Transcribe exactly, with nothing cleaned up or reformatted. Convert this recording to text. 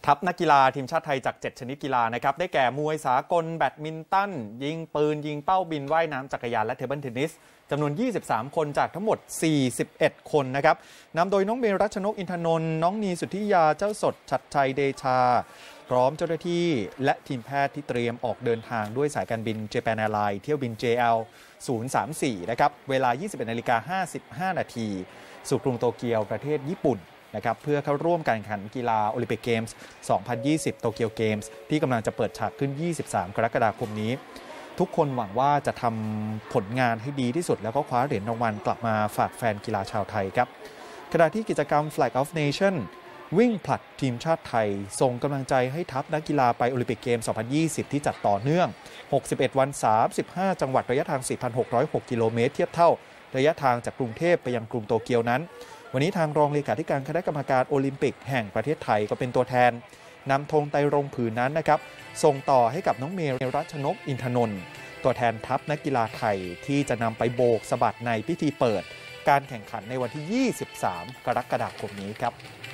ทัพนักกีฬาทีมชาติไทยจากเจ็ดชนิดกีฬานะครับได้แก่มวยสากลแบดมินตันยิงปืนยิงเป้าบินว่ายน้ำจักรยานและเทเบิลเทนนิสจำนวนยี่สิบสามคนจากทั้งหมดสี่สิบเอ็ดคนนะครับนำโดยน้องเมรัชนกอินทนนท์น้องนีสุทธิยาเจ้าสดชัดชัยเดชาพร้อมเจ้าหน้าที่และทีมแพทย์ที่เตรียมออกเดินทางด้วยสายการบิน Japan Airlines เที่ยวบิน เจ แอล ศูนย์ สาม สี่ นะครับเวลา ยี่สิบเอ็ดนาฬิกาห้าสิบห้านาทีสู่กรุงโตเกียวประเทศญี่ปุ่นนะครับเพื่อเข้าร่วมการแข่งขันกีฬาโอลิมปิกเกมส์ สองพันยี่สิบ โตเกียวเกมส์ที่กำลังจะเปิดฉากขึ้น ยี่สิบสาม กรกฎาคมนี้ทุกคนหวังว่าจะทำผลงานให้ดีที่สุดแล้วก็คว้าเหรียญรางวัลกลับมาฝากแฟนกีฬาชาวไทยครับขณะที่กิจกรรม Flag of Nation วิ่งผลัดทีมชาติไทยส่งกำลังใจให้ทัพนักกีฬาไปโอลิมปิกเกมส์ สองพันยี่สิบ ที่จัดต่อเนื่องหกสิบเอ็ดวันสามสิบห้าจังหวัดระยะทาง สี่พันหกร้อยหก กิโลเมตรเทียบเท่าระยะทางจากกรุงเทพไปยังกรุงโตเกียวนั้นวันนี้ทางรองเลขาธิการคณะกรรมการโอลิมปิกแห่งประเทศไทยก็เป็นตัวแทนนำธงไตรรงค์ผืนนั้นนะครับส่งต่อให้กับน้องเมรัชนกอินทนนท์ตัวแทนทัพนักกีฬาไทยที่จะนำไปโบกสะบัดในพิธีเปิดการแข่งขันในวันที่ยี่สิบสามกรกฎาคมนี้ครับ